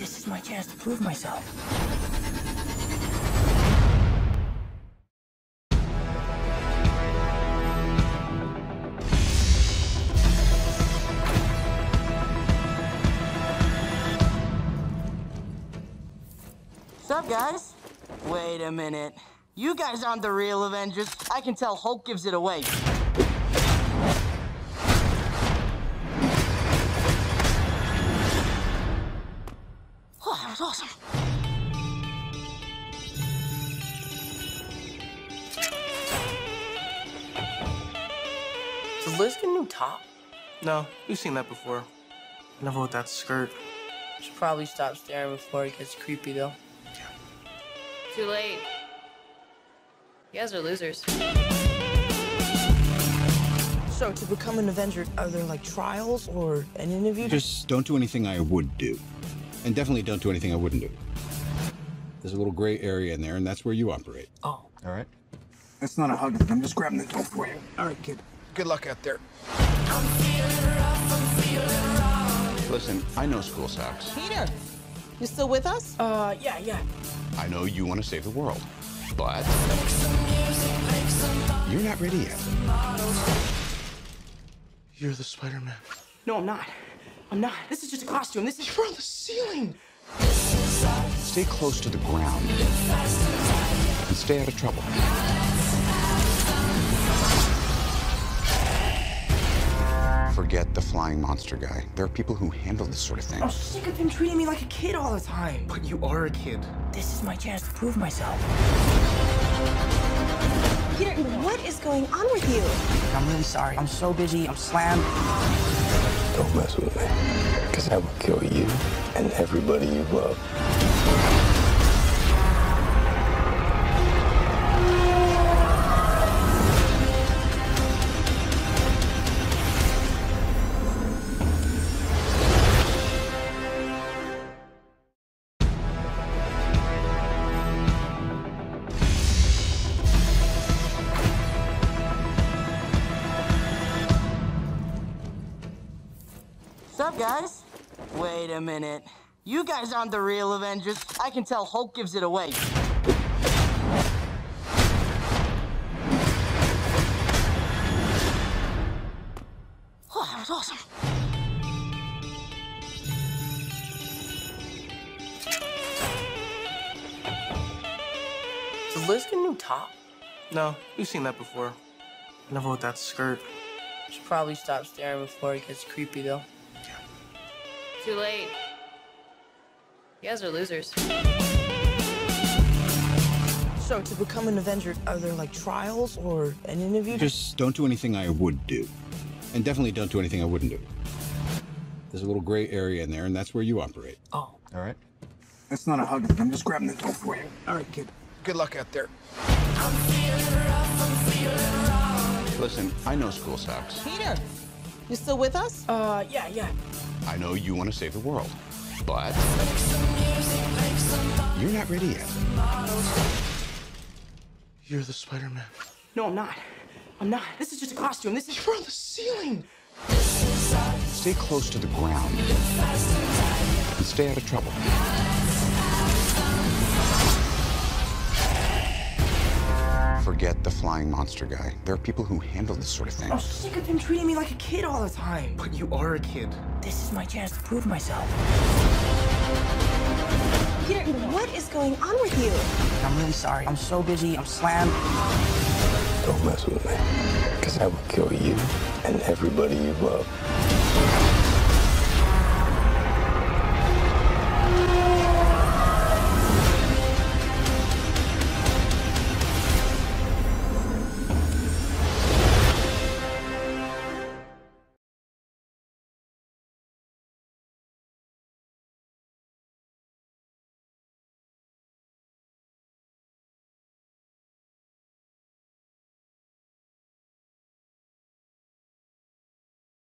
This is my chance to prove myself. What's up, guys? Wait a minute. You guys aren't the real Avengers. I can tell Hulk gives it away. Oh, that was awesome. Does Liz get a new top? No, you've seen that before. Never with that skirt. Should probably stop staring before it gets creepy, though. Too late. You guys are losers. So, to become an Avenger, are there, like, trials or an interview? Just don't do anything I would do. And definitely don't do anything I wouldn't do. There's a little gray area in there, and that's where you operate. Oh. All right? That's not a hug. I'm just grabbing the door for you. All right, kid. Good luck out there. Listen, I know school sucks. Peter, you still with us? Yeah. I know you want to save the world. But you're not ready yet. You're the Spider-Man. No, I'm not. I'm not. This is just a costume. This is You're on the ceiling. Stay close to the ground. And stay out of trouble. Forget the flying monster guy. There are people who handle this sort of thing. I'm sick of him treating me like a kid all the time. But you are a kid. This is my chance to prove myself. Peter, what is going on with you? I'm really sorry. I'm so busy. I'm slammed. Don't mess with me, because I will kill you and everybody you love. What's up, guys? Wait a minute. You guys aren't the real Avengers. I can tell Hulk gives it away. Oh, that was awesome. Does Liz get a new top? No, you've seen that before. Never with that skirt. Should probably stop staring before it gets creepy, though. Too late. You guys are losers. So, to become an Avenger, are there, like, trials or an interview? Just don't do anything I would do. And definitely don't do anything I wouldn't do. There's a little gray area in there, and that's where you operate. Oh. All right? That's not a hug. I'm just grabbing the door for you. All right, kid. Good luck out there. Listen, I know school sucks. Peter, you still with us? Yeah. I know you want to save the world. But you're not ready yet. You're the Spider-Man. No, I'm not. I'm not. This is just a costume. This is You're on the ceiling. Stay close to the ground. And stay out of trouble. Forget the flying monster guy. There are people who handle this sort of thing. I'm sick of him treating me like a kid all the time. But you are a kid. This is my chance to prove myself. Peter, what is going on with you? I'm really sorry. I'm so busy. I'm slammed. Don't mess with me, because I will kill you and everybody you love.